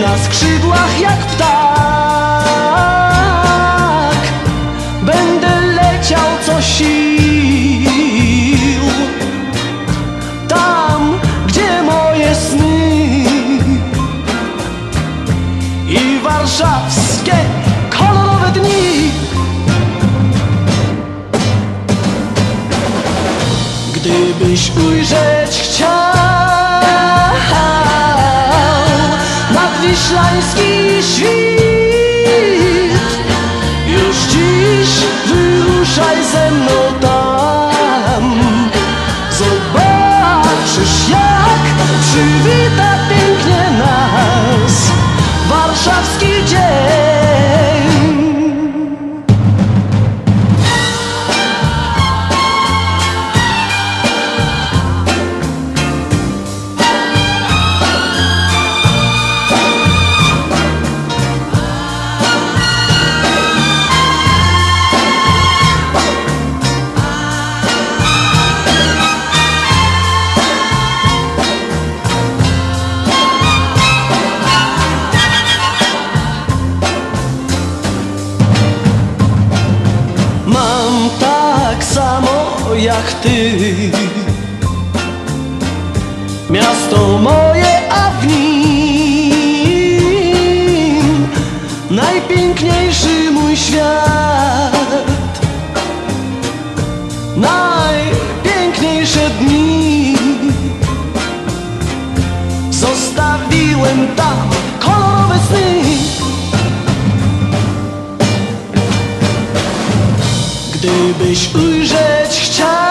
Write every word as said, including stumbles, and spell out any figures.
na skrzydłach jak ptak będę leciał co sił, tam gdzie moje sny i warszawskie kolorowe dni. Gdybyś ujrzeć chciał nadwiślański świt, już dziś wyruszaj ze mną tam. Zobaczysz, jak przywita pięknie nas warszawski dzień. Mam tak samo jak ty miasto moje, a w nim najpiękniejszy mój świat, najpiękniejsze dni. Zostawiłem tam kolorowe sny. Gdybyś ujrzeć chciał